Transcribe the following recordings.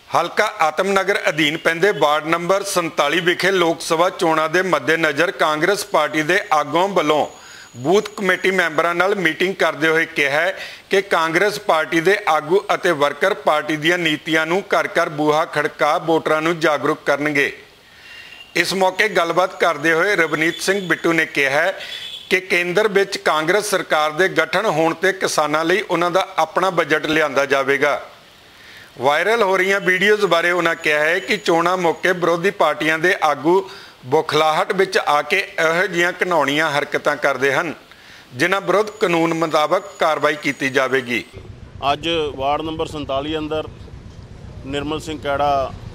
हलका आतमनगर अधीन पैंदे ward number 47 विखे लोक सभा चोणां दे मद्देनज़र कांग्रेस पार्टी के आगुआं वल्लों बूथ कमेटी मैंबरां नाल मीटिंग करदे होए कहा है कि कांग्रेस पार्टी के आगू अते वर्कर पार्टी दीआं नीतियां नूं घर घर बूहा खड़का वोटरां नूं जागरूक करनगे। इस मौके गलबात करदे होए रवनीत सिंह बिट्टू ने कहा है कि केंद्र विच कांग्रेस सरकार के गठन होण ते किसानां लई उन्हां दा अपना बजट लिआंदा जावेगा। वायरल हो रही वीडियोज़ बारे उन्होंने कहा है कि चोणां मौके विरोधी पार्टियां दे आगू बुखलाहट विच आके इहो जिहियां घिनौणीआं हरकतां करदे हन जिन्हां विरुद्ध कानून मुताबक कार्रवाई की जाएगी। अज वार्ड नंबर 47 अंदर Nirmal Singh Kaira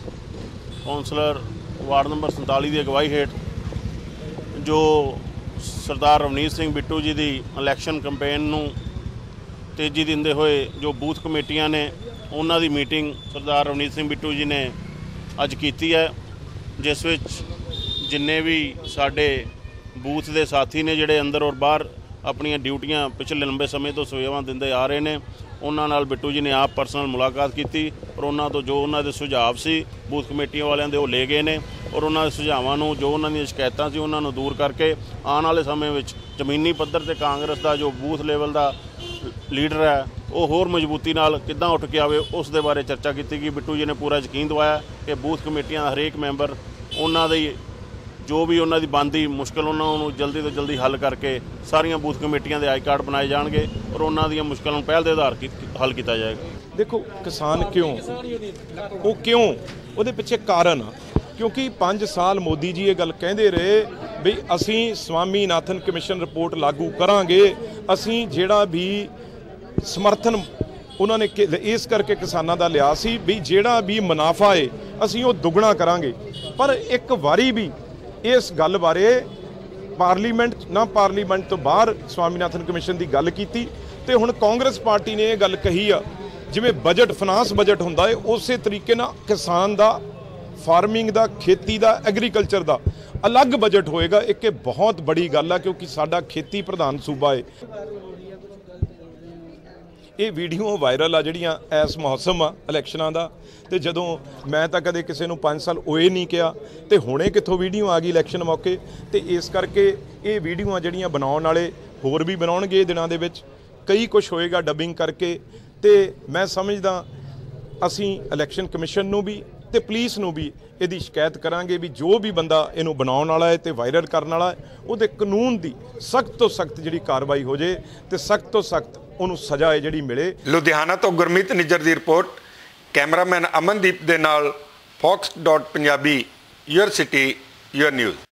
councillor ward number 47 की अगवाई हेठ जो सरदार रवनीत सिंह बिट्टू जी की इलैक्शन कैंपेन नूं तेजी दिंदे हुए जो बूथ कमेटियां ने उन्हां दी मीटिंग सरदार रवनीत सिंह बिट्टू जी ने अज कीती है, जिस विच जिन्ने भी साडे बूथ के साथी ने जिहड़े अंदर और बाहर अपनियां ड्यूटियां पिछले लंबे समय तो सेवावां दिंदे आ रहे हैं, उन्हां नाल बिट्टू जी ने आप पर्सनल मुलाकात की और उन्हां तो जो उन्हां दे सुझाव सी बूथ कमेटियां वालियां दे वो ले गए ने और उन्हां दे सुझावां नूं जो उन्हां दी शिकायतां सी उन्हां नूं दूर करके आने वाले समय विच जमीनी पद्धर ते कांग्रेस का जो बूथ लेवल का लीडर है वो होर मजबूती नाल किद्दां उठ के आवे उस दे बारे चर्चा की गई। बिट्टू जी ने पूरा यकीन दवाया कि बूथ कमेटियां हरेक मैंबर उन्हां दी जो भी उन्हां दी बनदी मुश्किल उन्होंने जल्दी तो जल्दी हल करके सारियां बूथ कमेटियां दे आई कार्ड बनाए जाएंगे और उन्हां दी मुश्किलों पहल के आधार हल किया जाएगा। देखो किसान क्यों वो क्यों वो पिछे कारण क्योंकि 5 साल मोदी जी ये गल कहते रहे भी असी स्वामीनाथन कमिशन रिपोर्ट लागू करांगे, असी जेड़ा भी समर्थन उन्होंने इस करके किसानों का लिया सी भी जेड़ा भी मुनाफा है असी वो दुगना करांगे। पर एक वारी भी इस गल बारे पार्लीमेंट ना पार्लीमेंट तो बाहर स्वामीनाथन कमिशन की गल की ते हुण कांग्रेस पार्टी ने यह गल कही आ जिवें बजट फाइनांस बजट हुंदा है उस तरीके नाल किसान का फार्मिंग का खेती का एग्रीकल्चर का अलग बजट होएगा। एक बहुत बड़ी गल है क्योंकि साडा खेती प्रधान सूबा है। ये वीडियो वायरल आ जिहड़ियां इस मौसम आ इलैक्शनां दा ते जदों मैं तां कदे किसी नूं 5 साल होए नहीं किहा ते हुणे कित्थों वीडियो आ गई इलैक्शन मौके ते इस करके ये वीडियो जिहड़ियां बनाउण वाले होर भी बनाउणगे दिनां दे विच कई कुछ होएगा डबिंग करके ते मैं समझदा असीं इलैक्शन कमिशन नूं भी ते पुलिस नूं भी इहदी शिकायत करांगे भी जो भी बंदा इहनूं बनाउण वाला है ते वायरल करन वाला है उहदे कानून की सख्त तो सख्त जिहड़ी कार्रवाई हो जाए ते सख्त तो सख्त उन्होंने सजा है जिहड़ी मिले। लुधियाना तो गुरमीत निज्जर की रिपोर्ट, कैमरामैन अमनदीप दे नाल fox.punjabi, your city your news.